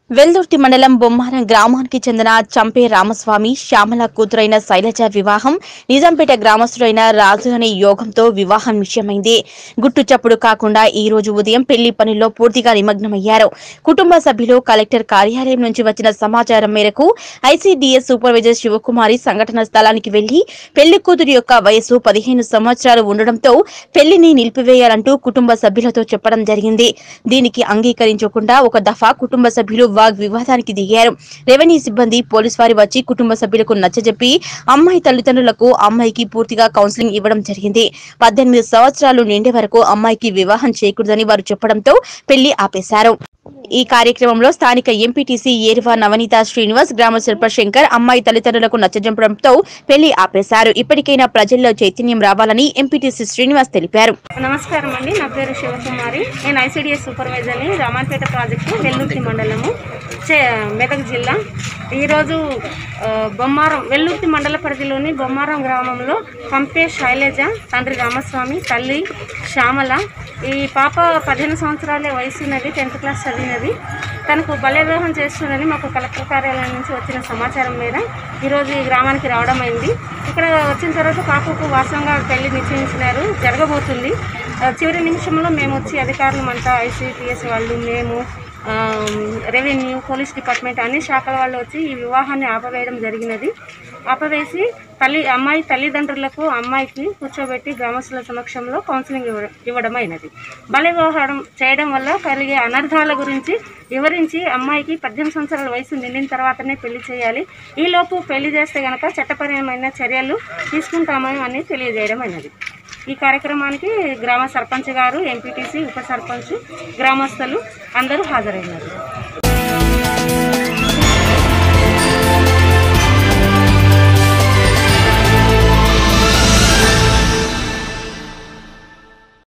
వెల్దుర్తి మండలం బొమ్మారం గ్రామానికి చెందిన చంపే రామస్వామి శ్యామల కూతురైన శైలజ వివాహం నిజాంపేట గ్రామస్తుడైన రాజు అనే యోగంతో వివాహం నిశ్చయమైంది. గుట్టు చప్పుడు కాకుండా ఈ రోజు ఉదయం పెళ్లి పనుల్లో పూర్తిగా నిమగ్నమయ్యారు. కుటుంబ సభ్యులు కలెక్టర్ కార్యాలయం నుంచి వచ్చిన సమాచారం మేరకు ఐసీడీఎస్ సూపర్వైజర్ శివకుమారి సంఘటన స్థలానికి వెళ్లి పెళ్లి కూతురు యొక్క వయసు 15 సంవత్సరాలు ఉండడంతో పెళ్లిని నిలిపివేయాలంటూ కుటుంబ సభ్యులతో చెప్పడం జరిగింది. దీనికి అంగీకరించకుండా ఒక దఫా కుటుంబ సభ్యులు వివాదానికి దిగారు. రెవెన్యూ సిబ్బంది పోలీసు వారి వచ్చి కుటుంబ సభ్యులకు నచ్చజెప్పి అమ్మాయి తల్లిదండ్రులకు అమ్మాయికి పూర్తిగా కౌన్సిలింగ్ ఇవ్వడం జరిగింది. 18 సంవత్సరాలు నిండే వరకు అమ్మాయికి వివాహం చేయకూడదని వారు చెప్పడంతో పెళ్లి ఆపేశారు. ఈ కార్యక్రమంలో స్థానిక ఎంపీటీసీ ఏరువా నవనీత శ్రీనివాస్, గ్రామ సర్పంచ్ శంకర్ అమ్మాయి తల్లిదండ్రులకు నచ్చజెప్పడంతో పెళ్లి ఆపేశారు. ఇప్పటికైనా ప్రజల్లో చైతన్యం రావాలని ఎంపీటీసీ శ్రీనివాస్ తెలిపారు. నమస్కారం అండి, నా పేరు శివకుమారి. నేను ఐసీడీఎస్ సూపర్వైజర్ని, రామాన్పేట ప్రాజెక్టు, వెల్లుర్తి మండలము, మెదక్ జిల్లా. ఈరోజు వెల్లుర్తి మండల పరిధిలోని బొమ్మారం గ్రామంలో పంపే శైలజ, తండ్రి రామస్వామి, తల్లి శ్యామల. ఈ పాప 15 సంవత్సరాలే వయసు ఉన్నది, 10th క్లాస్ చదివినది. తనకు బల్య వివాహం చేస్తుందని మాకు కలెక్టర్ కార్యాలయం నుంచి వచ్చిన సమాచారం మీద ఈరోజు ఈ గ్రామానికి రావడం అయింది. ఇక్కడ వచ్చిన తర్వాత పాపకు వాస్తవంగా పెళ్లి నిశ్చయించినారు, జరగబోతుంది. చివరి నిమిషంలో మేము వచ్చి అధికారులమంతా ఐసీటీఎస్ వాళ్ళు, మేము రెవెన్యూ, పోలీస్ డిపార్ట్మెంట్ అన్ని శాఖల వాళ్ళు వచ్చి ఈ వివాహాన్ని ఆపవేయడం జరిగినది. ఆపవేసి అమ్మాయి తల్లిదండ్రులకు అమ్మాయికి కూర్చోబెట్టి గ్రామస్తుల సమక్షంలో కౌన్సిలింగ్ ఇవ్వడం అయినది. బల్య వివాహం చేయడం వల్ల కలిగే అనర్థాల గురించి వివరించి అమ్మాయికి 18 సంవత్సరాల వయసు నిండిన తర్వాతనే పెళ్లి చేయాలి, ఈలోపు పెళ్లి చేస్తే గనక చట్టపరమైన చర్యలు తీసుకుంటామని అని తెలియజేయడం అయినది. ఈ కార్యక్రమానికి గ్రామ సర్పంచ్ గారు, ఎంపీటీసీ, ఉప సర్పంచ్, గ్రామస్తులు అందరూ హాజరైనారు.